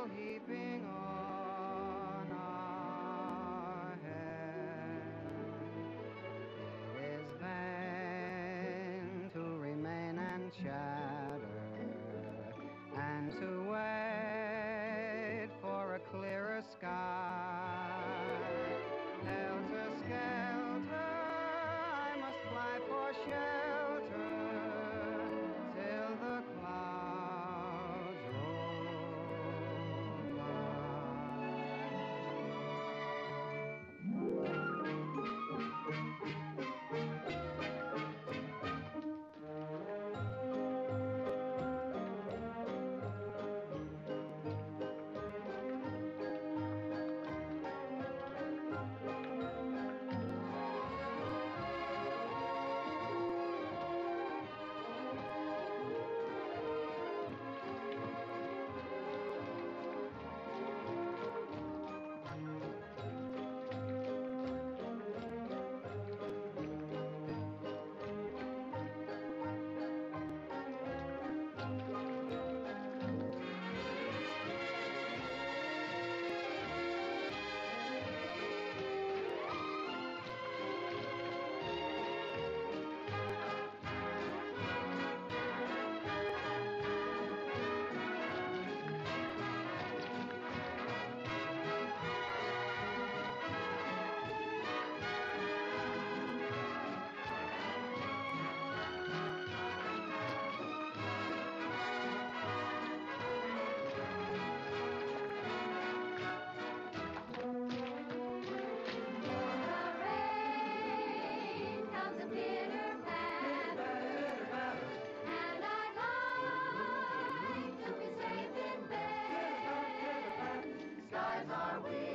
fall heaping on our head. It is vain to remain and chatter and to wait for a clearer sky. Helter skelter, I must fly for shelter till the clouds roll Skies are we